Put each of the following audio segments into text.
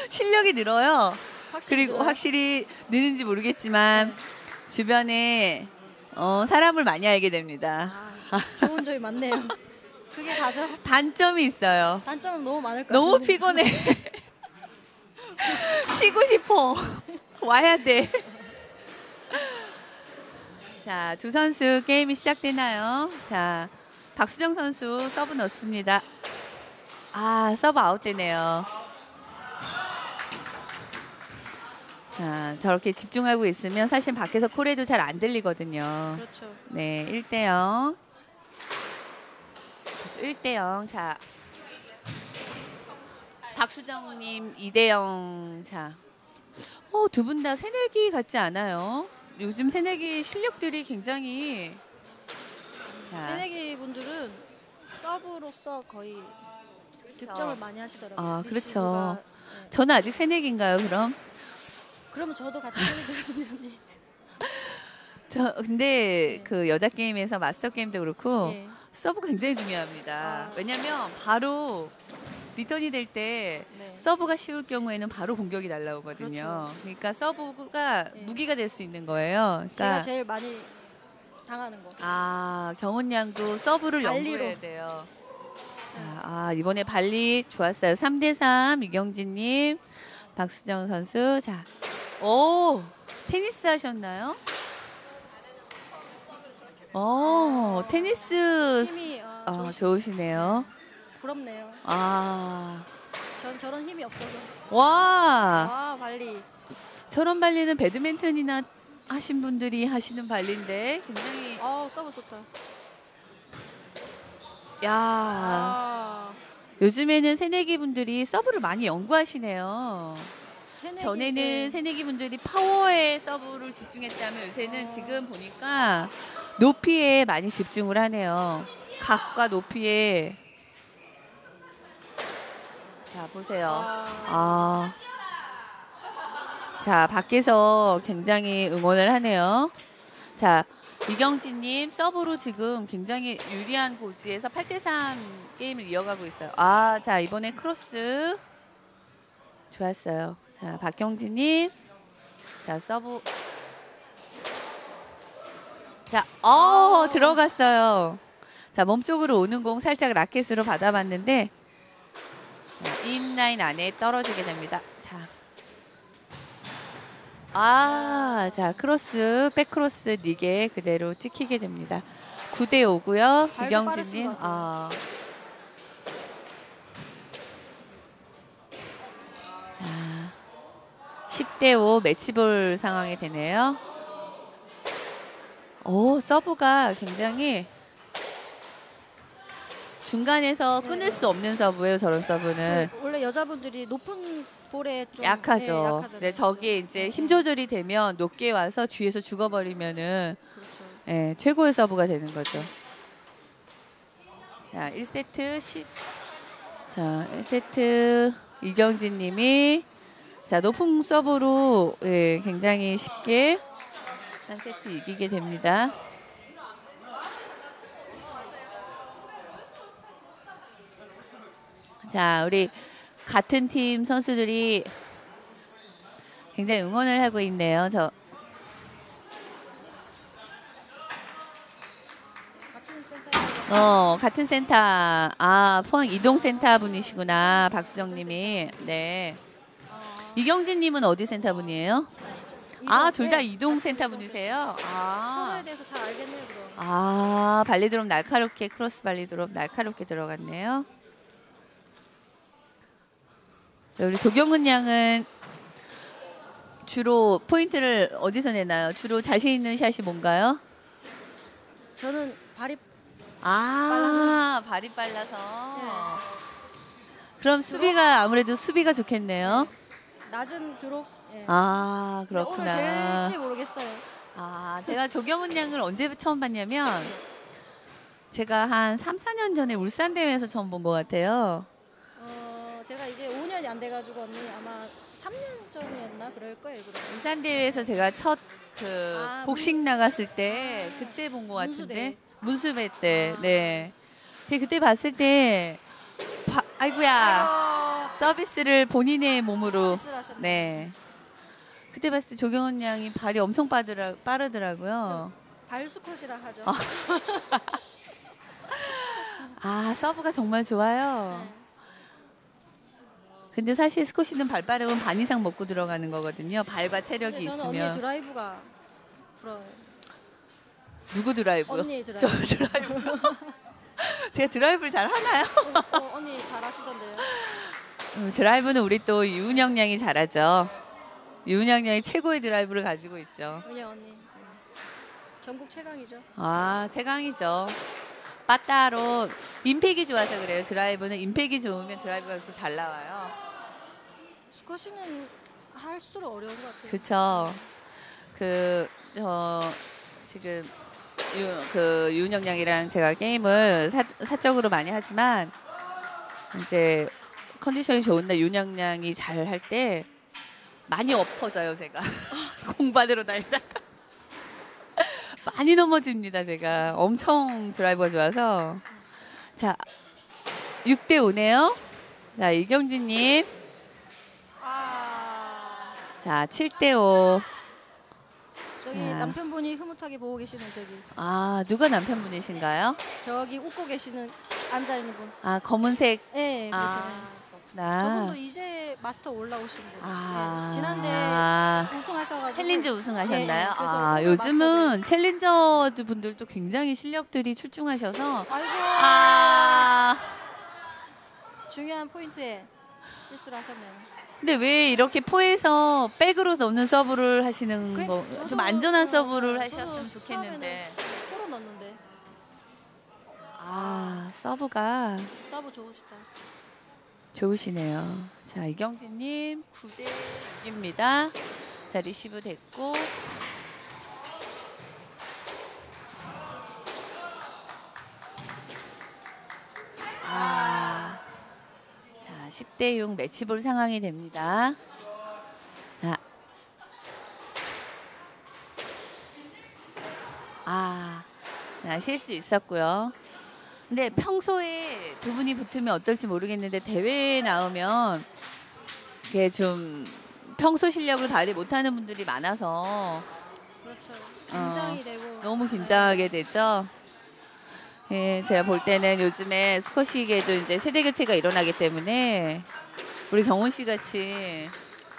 실력이 늘어요. 그리고 늘어요? 확실히 느는지 모르겠지만 주변에 사람을 많이 알게 됩니다. 좋은 점이 많네요. 그게 다죠. 단점이 있어요. 단점은 너무 많을 것 너무 같은데. 피곤해. 쉬고 싶어. 와야 돼. 자, 두 선수 게임이 시작되나요? 자, 박수정 선수 서브 넣습니다. 아, 서브 아웃되네요. 자, 저렇게 집중하고 있으면 사실 밖에서 콜해도 잘 안 들리거든요. 그렇죠. 네, 1대0. 1대0. 자, 박수정님 2대0. 자, 두 분 다 새내기 같지 않아요? 요즘 새내기 실력들이 굉장히. 자, 새내기 분들은 서브로서 거의 득점을 많이 하시더라고요. 아, 그렇죠. 리시브가, 네. 저는 아직 새내기인가요, 그럼? 그러면 저도 같이 새내기거든요. 근데 그 여자 게임에서 마스터 게임도 그렇고 네. 서브 굉장히 중요합니다. 왜냐면 바로 리턴이 될 때 네. 서브가 쉬울 경우에는 바로 공격이 날라오거든요. 그렇죠. 그러니까 서브가 네. 무기가 될 수 있는 거예요. 제가 그러니까 제일 많이 당하는 거. 경훈 양도 서브를 발리로. 연구해야 돼요. 이번에 발리 좋았어요. 3대3 이경진님, 박수정 선수. 자, 오, 테니스 하셨나요? 테니스 힘이 좋으시네요. 부럽네요. 전 저런 힘이 없어서. 와, 발리. 저런 발리는 배드민턴이나 하신 분들이 하시는 발리인데 굉장히. 서브 좋다. 요즘에는 새내기 분들이 서브를 많이 연구하시네요. 전에는 네. 새내기 분들이 파워에 서브를 집중했다면 요새는 지금 보니까 높이에 많이 집중을 하네요. 각과 높이에. 자, 보세요. 자, 밖에서 굉장히 응원을 하네요. 자, 이경진님 서브로 지금 굉장히 유리한 고지에서 8대3 게임을 이어가고 있어요. 자, 이번에 크로스 좋았어요. 자, 박경진님. 자, 서브. 자, 들어갔어요. 자, 몸쪽으로 오는 공 살짝 라켓으로 받아봤는데 인라인 안에 떨어지게 됩니다. 자, 크로스, 백크로스 4개 그대로 찍히게 됩니다. 9대5고요. 이경진님. 자, 10대5 매치볼 상황이 되네요. 서브가 굉장히 중간에서 끊을 수 없는 서브예요. 저런 서브는. 원래 여자분들이 높은 볼에 좀 약하죠. 네, 저게 이제 힘 조절이 되면 높게 와서 뒤에서 죽어버리면은 그렇죠. 최고의 서브가 되는 거죠. 자, 1세트 자, 1세트 이경진 님이 자, 높은 서브로 굉장히 쉽게 한 세트 이기게 됩니다. 자, 우리 같은 팀 선수들이 굉장히 응원을 하고 있네요. 같은 센터. 포항 이동센터 분이시구나. 박수정 님이. 네. 이경진 님은 어디 센터 분이에요? 둘 다 이동센터 분이세요? 서로에 대해서 잘 알겠네요, 그럼. 발리드롭 날카롭게, 크로스 발리드롭 날카롭게 들어갔네요. 우리 조경은 양은 주로 포인트를 어디서 내나요? 주로 자신 있는 샷이 뭔가요? 저는 발이 발이 빨라서. 그럼 아무래도 수비가 좋겠네요. 낮은 드롭. 그렇구나. 오늘 될지 모르겠어요. 제가 조경은 양을 언제 처음 봤냐면 제가 한 3, 4년 전에 울산 대회에서 처음 본 것 같아요. 제가 이제 5년이 안 돼가지고 언니 아마 3년 전이었나 그럴 거예요. 그럼. 울산 대회에서 제가 첫 복식 나갔을 때 그때 본 것 같은데 문수배 때. 네. 그때 봤을 때 아이고야 서비스를 본인의 몸으로. 실수하셨네. 네. 그때 봤을 때 조경원 양이 발이 엄청 빠르더라고요. 발수컷이라 하죠. 아, 서브가 정말 좋아요. 네. 근데 사실 스쿼시는 발 빠르면 반 이상 먹고 들어가는 거거든요. 발과 체력이 근데 저는 언니의 있으면. 드라이브가 부러워요. 누구 드라이브요? 언니 드라이브. 저 드라이브. 제가 드라이브를 잘 하나요? 언니 잘하시던데요. 드라이브는 우리 또 유은영 양이 잘하죠. 유은영 양이 최고의 드라이브를 가지고 있죠. 은영 언니. 전국 최강이죠. 아, 최강이죠. 빠따로 임팩이 좋아서 그래요. 드라이브는 임팩이 좋으면 드라이브가 그렇게 잘 나와요. 스쿼시는 할수록 어려운 것 같아요. 그렇죠. 지금 유은영 양이랑 제가 게임을 사적으로 많이 하지만 이제 컨디션이 좋은 날 유은영 양이 잘 할 때 많이 엎어져요, 제가. 공받으러 다니다가 많이 넘어집니다, 제가. 엄청 드라이버가 좋아서. 자, 6대 5네요. 자, 이경진님. 아, 자, 7대 5. 저기 자. 남편분이 흐뭇하게 보고 계시는 저기. 아, 누가 남편분이신가요? 저기 웃고 계시는 앉아 있는 분. 아, 검은색. 네, 그렇죠. 아, 저분도 그렇구나. 이제 마스터 올라오신 분. 아, 네, 지난대 아, 우승하셔가지고. 챌린저 우승하셨나요? 네, 그래서 아, 오늘 요즘은 챌린저 분들도 굉장히 실력들이 출중하셔서. 아이고. 아, 중요한 포인트에 실수를 하셨네요. 근데 왜 이렇게 포에서 백으로 넣는 서브를 하시는 거, 좀 저도, 안전한 서브를 저도 하셨으면 좋겠는데. 포로 넣었는데 아, 서브가 서브 좋으시다. 좋으시네요. 자, 이경진님 9대 6입니다. 자, 리시브 됐고. 아, 자, 10대 6 매치볼 상황이 됩니다. 자, 자, 실수 있었고요. 근데 평소에 두 분이 붙으면 어떨지 모르겠는데 대회에 나오면 이게 좀 평소 실력을 발휘 못하는 분들이 많아서 그렇죠. 긴장이 되고 너무 긴장하게 되죠. 예, 제가 볼 때는 요즘에 스쿼시계도 이제 세대 교체가 일어나기 때문에 우리 경훈 씨 같이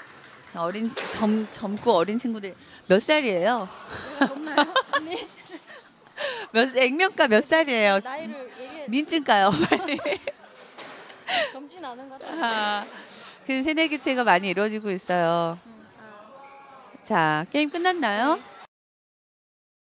젊고 어린 친구들 몇 살이에요? 제가 젊나요? 언니 액면가 몇 살이에요? 나이를 얘기해. 민증가요, 빨리. 젊진 않은 것 같아요. 아, 그 세대 교체가 많이 이루어지고 있어요. 아. 자, 게임 끝났나요? 네.